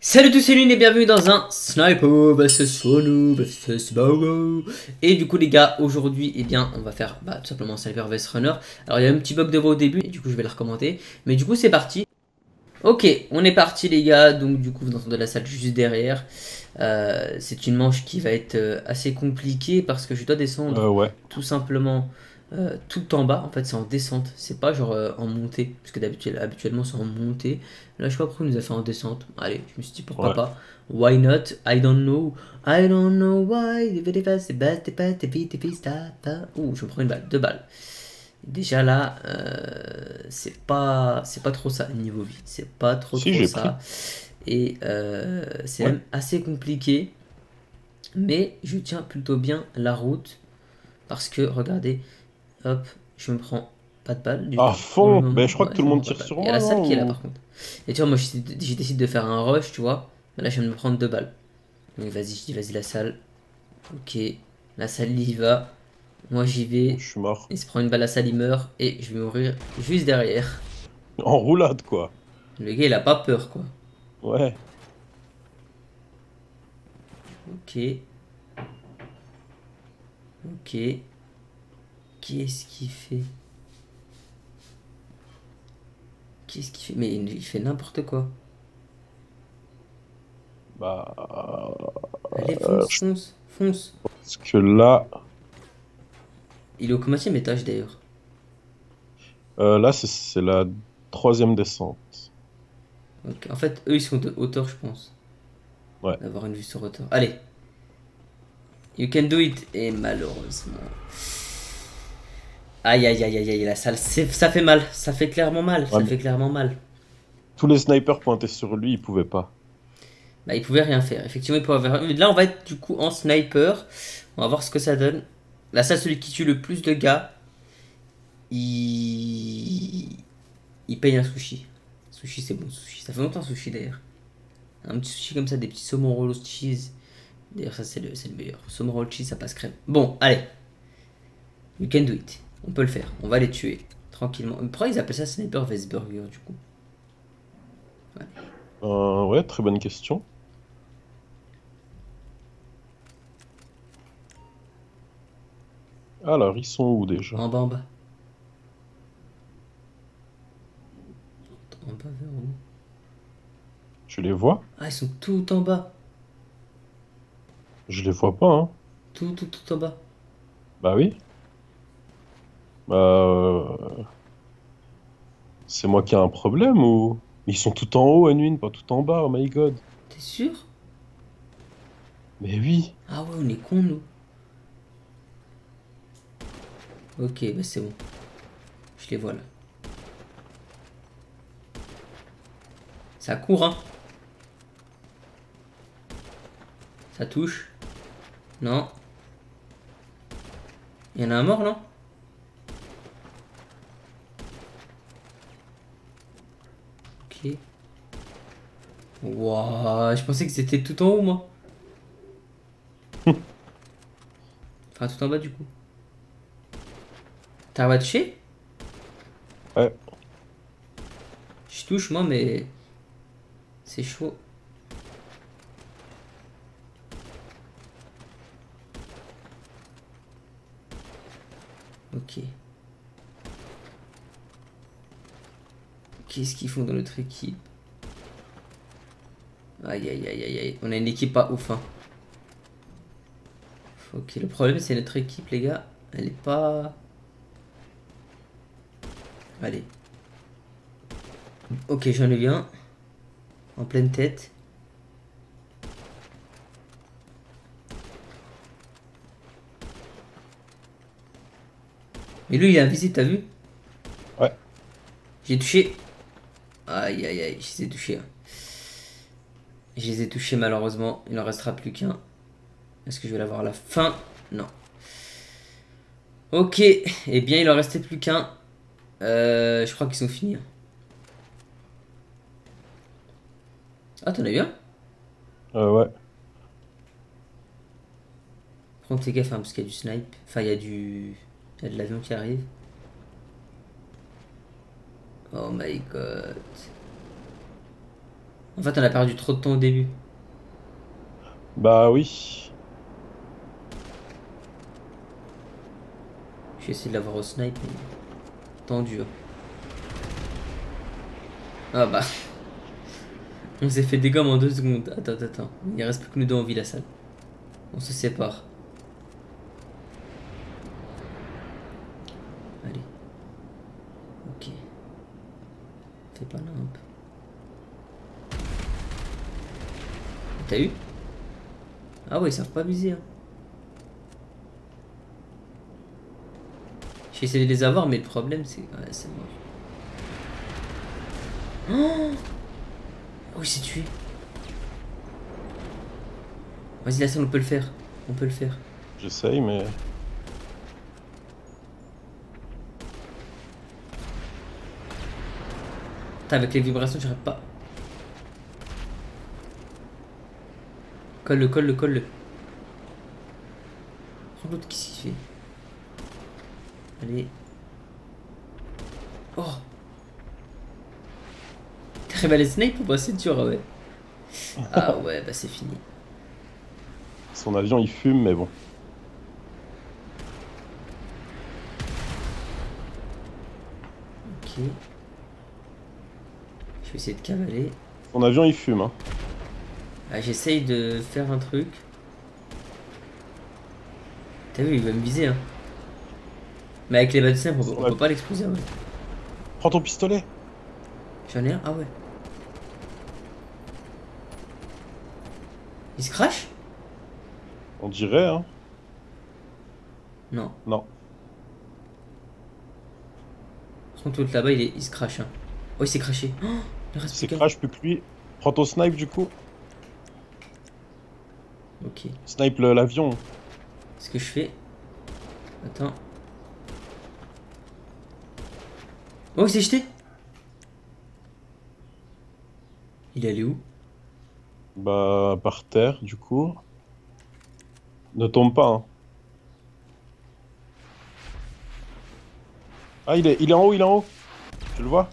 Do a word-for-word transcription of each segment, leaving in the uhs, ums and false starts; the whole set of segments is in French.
Salut tous, c'est Lune et bienvenue dans un Sniper vs Sonu vs Bogo. Et du coup les gars, aujourd'hui eh bien on va faire bah, tout simplement Sniper vs Runner. Alors il y a un petit bug de voix au début et du coup je vais le recommander. Mais du coup c'est parti. Ok, on est parti les gars, donc du coup vous entendez la salle juste derrière. Euh, c'est une manche qui va être euh, assez compliquée parce que je dois descendre Euh, ouais. tout simplement euh, tout en bas. En fait c'est en descente, c'est pas genre euh, en montée. Parce que d'habitude habituellement c'est en montée. Là je sais pas pourquoi il nous a fait en descente. Allez, je me suis dit pourquoi Ouais. pas. Why not? I don't know. I don't know why. Ouh, je me prends une balle, deux balles. Déjà là, euh, c'est pas, c'est pas trop ça niveau vie, c'est pas trop Si, trop j'ai pris. ça, et euh, c'est Ouais. même assez compliqué, mais je tiens plutôt bien la route parce que regardez, hop, je me prends pas de balle du À tout pour le fond. Ben, je moment, crois que ouais, tout je le me monde prends pas de tire balle. sur Il y a la moi, salle non? qui est là Ou... par contre, et tu vois, moi j'ai j'ai décidé de faire un rush, tu vois, mais là je viens de me prendre deux balles, donc vas-y, je dis vas-y la salle, ok, la salle il y va, moi j'y Je vais, suis mort. il se prend une balle, la salle il meurt, et je vais mourir juste derrière. En roulade, quoi. Le gars, il a pas peur, quoi. Ouais. Ok, ok. Qu'est-ce qu'il fait? Qu'est-ce qu'il fait? Mais il il fait n'importe quoi. Bah... Allez, euh, fonce, je fonce, fonce. pense que là... Il est au combienième étage, d'ailleurs? euh, là, c'est c'est la troisième descente. Ok. En fait, eux, ils sont de hauteur, je pense. Ouais. D'avoir une vue sur hauteur. Allez, you can do it. Et malheureusement... Aïe, aïe, aïe, aïe, aïe, la salle, c'est- ça fait mal. Ça fait clairement mal. Ouais, Ça mais fait clairement mal. tous les snipers pointaient sur lui, il pouvait pas. Bah, il pouvait rien faire. Effectivement, il pouvait rien. Là, on va être du coup en sniper. On va voir ce que ça donne. La salle, celui qui tue le plus de gars, il... il paye un sushi. Sushi, c'est bon, sushi. Ça fait longtemps, sushi d'ailleurs. Un petit sushi comme ça, des petits saumon roll cheese. D'ailleurs, ça, c'est le, c'est le meilleur. Saumon roll cheese, ça passe crème. Bon, allez. You can do it. On peut le faire. On va les tuer. Tranquillement. Pourquoi ils appellent ça Sniper vs Burger, du coup? Ouais. Euh, ouais, très bonne question. Alors, ils sont où déjà? En bas, en bas. En bas vers où? Tu les vois? Ah, ils sont tout en bas. Je les vois pas, hein. Tout, tout, tout en bas. Bah oui. Bah... euh, c'est moi qui ai un problème ou... Ils sont tout en haut, Anwin, pas tout en bas, oh my god. T'es sûr? Mais oui. Ah ouais, on est cons, nous. Ok, bah c'est bon. Je les vois là. Ça court, hein. Ça touche. Non. Il y en a un mort, non? Ok. Wouah, je pensais que c'était tout en haut, moi. Enfin, tout en bas, du coup. T'as à toucher? Ouais. Je touche, moi, mais c'est chaud. Ok. Qu'est-ce qu'ils font dans notre équipe? Aïe, aïe, aïe, aïe, aïe. On a une équipe pas ouf, hein. Ok, le problème, c'est notre équipe, les gars. Elle est pas... Allez. Ok, j'en ai eu un. En pleine tête. Mais lui, il est invisible, t'as vu? Ouais. J'ai touché. Aïe, aïe, aïe, je les ai touchés, hein. Je les ai touchés, malheureusement. Il n'en restera plus qu'un. Est-ce que je vais l'avoir à la fin? Non. Ok, eh bien, il en restait plus qu'un. Euh, je crois qu'ils sont finis, hein. Ah, t'en as eu un? Euh, ouais. Prends tes gaffe, hein, parce qu'il y a du snipe. Enfin, il y a du... Il y a de l'avion qui arrive. Oh my god. En fait, on a perdu trop de temps au début. Bah oui. Je vais essayer de l'avoir au snipe, mais tendu. Hein. Ah bah. On s'est fait des gommes en deux secondes. Attends, attends, attends. Il reste plus que nous deux en vie, la salle. On se sépare. Allez. Ok. Fais pas limpe. T'as eu? Ah ouais, ils savent pas viser. Hein. J'ai essayé de les avoir, mais le problème, c'est... Ouais, c'est mort. Oh, oh il s'est tué. Vas-y, la salle, on peut le faire. On peut le faire. J'essaye, mais... Putain, avec les vibrations, j'arrive pas. Colle-le, colle-le, colle-le. Prends l'autre, qu'est-ce qu'il fait? Allez. Oh. T'arrives à les snipe ou pas? C'est dur, ouais. Ah ouais, bah c'est fini. Son avion, il fume, mais bon. Ok. Je vais essayer de cavaler. Son avion, il fume, hein. Ah, j'essaye de faire un truc. T'as vu, il va me viser, hein. Mais avec les balles de snipe, on, peut- on peut pas l'exploser, ouais. Prends ton pistolet. J'en ai un, ah ouais. Il se crache? On dirait, hein. Non. Non. Par contre, l'autre là-bas, il, est... il se crache, hein. Oh, il s'est craché. Oh, il reste plus C'est qu'un. crash, plus que lui. Prends ton snipe, du coup. Ok. Snipe le- l'avion. Ce que je fais. Attends. Oh, il s'est jeté. Il est allé où? Bah, par terre, du coup. Ne tombe pas, hein. Ah, il est, il est en haut, il est en haut. Tu le vois?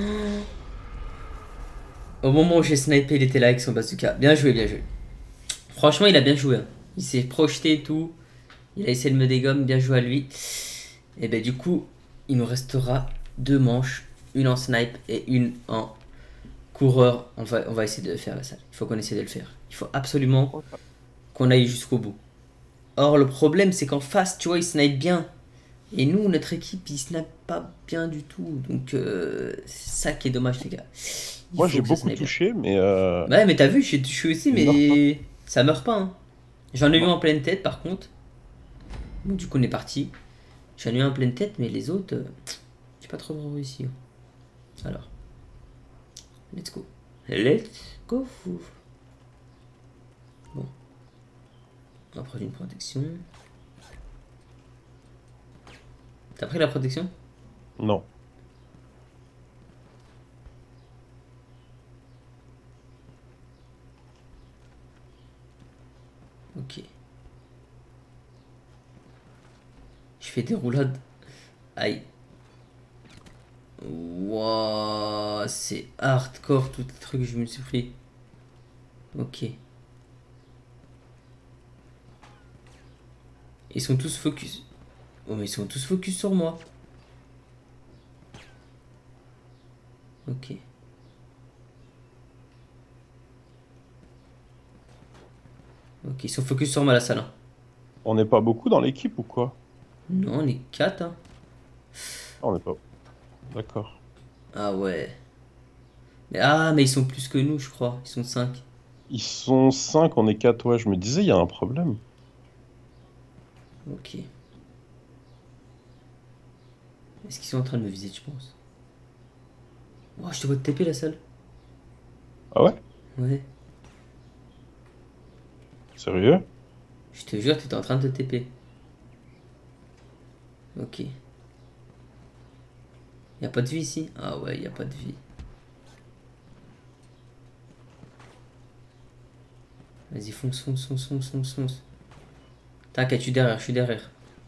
Au moment où j'ai snipé, il était là avec son bazooka. Bien joué, bien joué. Franchement, il a bien joué. Hein. Il s'est projeté et tout. Il a essayé de me dégommer. Bien joué à lui. Et ben du coup, il nous restera deux manches. Une en snipe et une en coureur. On va, on va essayer de le faire, la salle. Il faut qu'on essaie de le faire. Il faut absolument qu'on aille jusqu'au bout. Or, le problème, c'est qu'en face, tu vois, il snipe bien. Et nous, notre équipe, il snipe pas bien du tout. Donc, euh, c'est ça qui est dommage, les gars. Il Moi, faut j'ai que ça beaucoup snipe bien. touché, mais... Euh... Ouais, mais t'as vu, je suis aussi, il meurt pas. mais ça meurt pas. Hein. J'en ai eu Non. en pleine tête, par contre. Donc, du coup, on est parti. J'en ai eu en pleine tête, mais les autres, euh, j'ai pas trop réussi. Alors, let's go. Let's go, fou. Bon. On va prendre une protection. T'as pris la protection? Non. Ok. Je fais des roulades. Aïe. Wouah, c'est hardcore tout le truc que je me suis pris. Ok. Ils sont tous focus. Oh mais ils sont tous focus sur moi. Ok. Ok, ils sont focus sur moi la salle. Hein. On n'est pas beaucoup dans l'équipe ou quoi? Non, on est quatre. Hein. Ah, on n'est pas... D'accord. Ah ouais. Mais, ah, mais ils sont plus que nous, je crois. Ils sont cinq. Ils sont cinq, on est quatre. Ouais, je me disais, il y a un problème. Ok. Est-ce qu'ils sont en train de me viser, tu penses? Oh, je te vois te T P la salle. Ah ouais? Ouais. Sérieux? Je te jure, t'étais en train de te T P. Ok. Y'a pas de vie ici? Ah ouais, y a pas de vie. Vas-y, fonce, fonce, fonce, fonce, fonce, fonce. T'inquiète, je suis derrière, je suis derrière.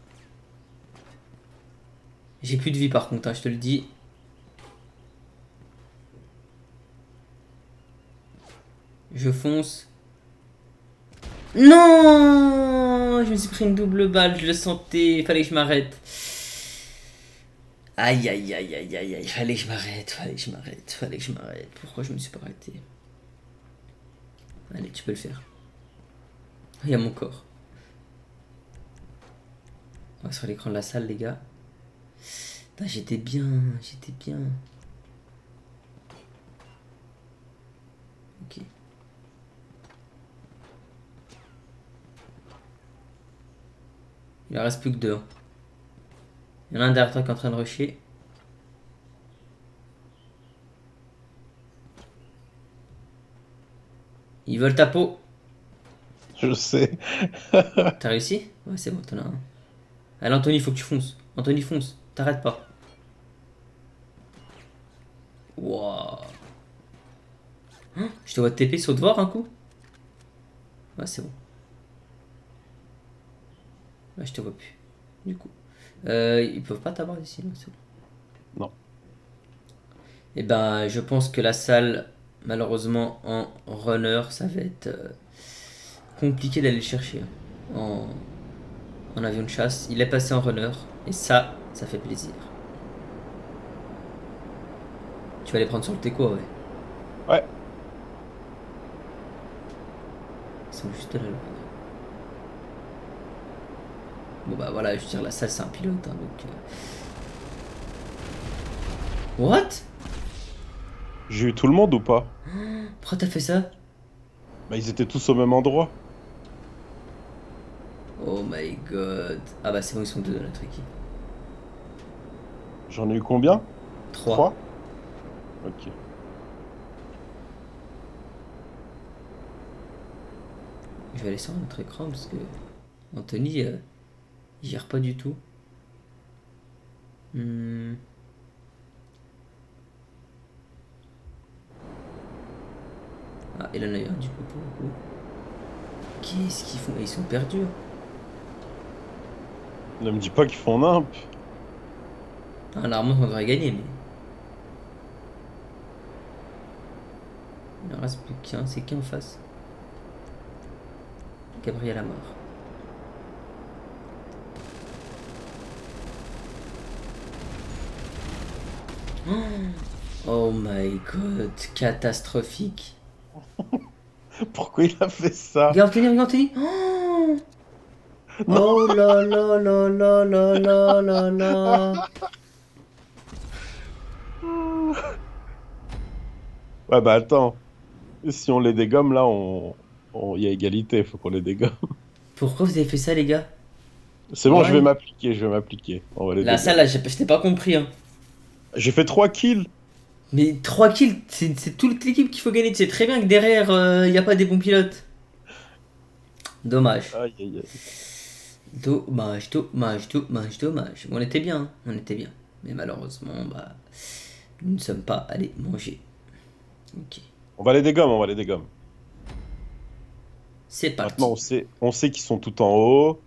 J'ai plus de vie par contre, hein, je te le dis. Je fonce. Non, je me suis pris une double balle, je le sentais, il fallait que je m'arrête. Aïe aïe aïe aïe aïe aïe, fallait que je m'arrête, fallait que je m'arrête, fallait que je m'arrête. Pourquoi je me suis pas arrêté? Allez, tu peux le faire. Il y a mon corps. On va sur l'écran de la salle, les gars. J'étais bien, j'étais bien. Ok. Il en reste plus que deux. Il y en a un derrière toi qui est en train de rusher. Ils veulent ta peau. Je sais. T'as réussi? Ouais, c'est bon, t'en as un. Allez, Anthony, faut que tu fonces. Anthony, fonce. T'arrêtes pas. Wouah. Hein, je te vois te T P, saute voir un coup. Ouais, c'est bon. Ouais, je te vois plus. Du coup. Euh, ils peuvent pas t'avoir ici, là, c'est bon. Non. Et ben, je pense que la salle, malheureusement, en runner, ça va être euh, compliqué d'aller le chercher. Hein. En, en avion de chasse. Il est passé en runner. Et ça, ça fait plaisir. Tu vas les prendre sur le Teco, ouais. Ouais. Ils sont juste là. là. Bon bah voilà, je veux dire, la salle c'est un pilote. Hein, donc, euh... What? J'ai eu tout le monde ou pas? Pourquoi t'as fait ça? Bah, ils étaient tous au même endroit. Oh my god. Ah bah c'est bon, ils sont deux dans notre équipe. J'en ai eu combien? Trois. Trois? Ok. Je vais aller sur notre écran parce que Anthony, euh, il gère pas du tout. Hmm. Ah, et là, il y en a un du coup pour le coup. Qu'est-ce qu'ils font? Ils sont perdus. Ne me dis pas qu'ils font nimp. Ah, normalement, on devrait gagner, mais. Il en reste plus qu'un. C'est qui en face? Gabriel Amar. Oh my god, catastrophique. Pourquoi il a fait ça? Regarde Anthony, regarde Anthony. Oh, oh là là là là là là là là. Ouais, bah attends. Si on les dégomme, là, on... on- il y a égalité. Faut qu'on les dégomme. Pourquoi vous avez fait ça, les gars? C'est bon, je vais Ouais. m'appliquer. Je vais m'appliquer. On va les La salle, dégommer. là, j'ai- je t'ai pas compris. Hein. J'ai fait trois kills. Mais trois kills, c'est c'est toute l'équipe qu'il faut gagner. Tu sais très bien que derrière, il n'y a pas des bons pilotes. Dommage. Aïe, aïe, aïe. Dommage, dommage, dommage, dommage. On était bien, hein. On était bien. Mais malheureusement, bah, nous ne sommes pas allés manger. Ok. On va les dégommer, on va les dégommer. C'est parti. Maintenant, on sait, on sait qu'ils sont tout en haut.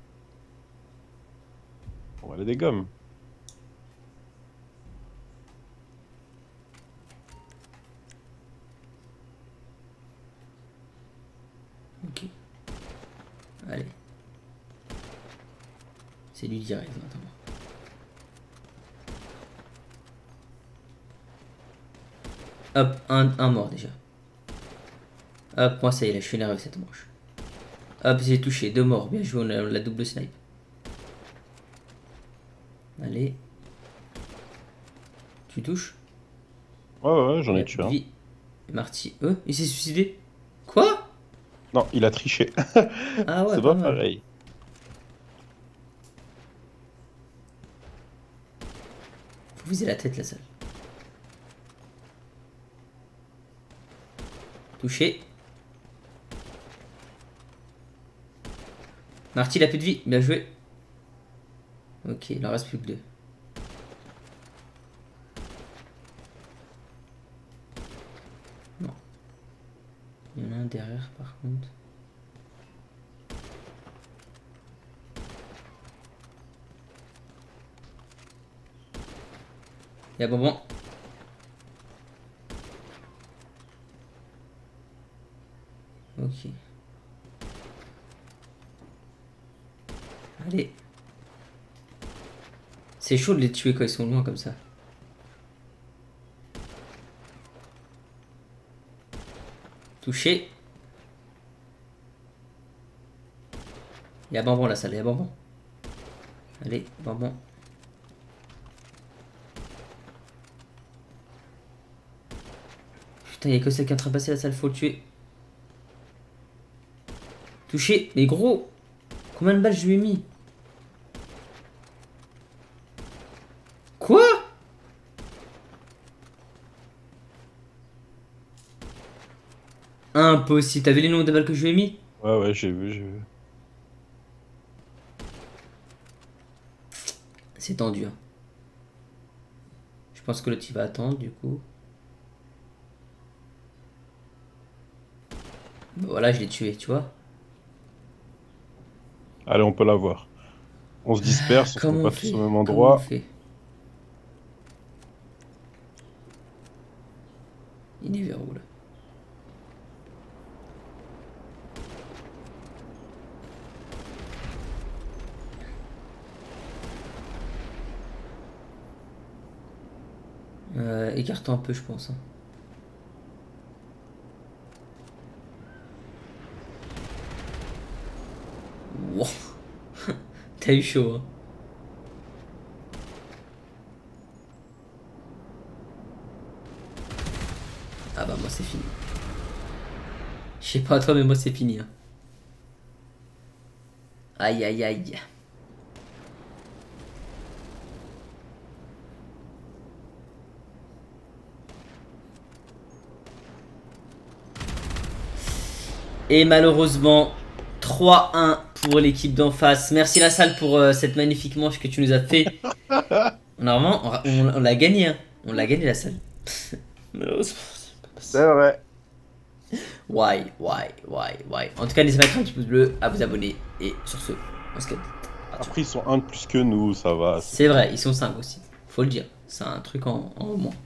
On va les dégommer. Ok. Allez. C'est lui qui arrive maintenant. Hop, un, un mort déjà. Hop, moi ça y est, là, je suis énervé cette manche. Hop, j'ai touché, deux morts. Bien joué, on a la double snipe. Allez. Tu touches? Ouais, ouais, ouais, j'en ai Ouais, tué un. vie. Marty, euh, il s'est suicidé? Quoi? Non, il a triché. Ah ouais, C'est pas pas mal. pareil. Faut viser la tête, la salle. Touché. Marty, il a plus de vie. Bien joué. Ok, il en reste plus que deux. Non. Il y en a un derrière, par contre. Il y a bonbon. Ok. Allez. C'est chaud de les tuer quand ils sont loin comme ça. Touché. Il y a bonbon la salle, il y a bonbon. Allez, bonbon. Putain, il y a que ça qui est en train de passer la salle, faut le tuer. Touché, mais gros, combien de balles je lui ai mis? Quoi? Impossible, t'as vu les noms de balles que je lui ai mis? Ouais, ouais, j'ai vu, j'ai vu. C'est tendu. Hein. Je pense que l'autre il va attendre du coup. Bon, voilà, je l'ai tué, tu vois. Allez, on peut l'avoir. On se disperse, on se met Comment on pas tous fait? au même Comment on endroit. fait? Il est vers où là? Euh, écarte-toi un peu, je pense. Hein. Wow. T'as eu chaud, hein. Ah bah moi c'est fini. Je sais pas toi mais moi c'est fini. Hein. Aïe aïe aïe. Et malheureusement, trois un pour l'équipe d'en face. Merci la salle pour euh, cette magnifique manche que tu nous as fait. Normalement, on, on, on l'a gagné. Hein. On l'a gagné la salle. C'est vrai. Why, why, why, why. En tout cas, n'hésitez pas à mettre un petit pouce bleu, à vous abonner. Et sur ce, on se quitte. Après, ils sont un de plus que nous, ça va. C'est vrai, ils sont cinq aussi. Faut le dire. C'est un truc en, en moins.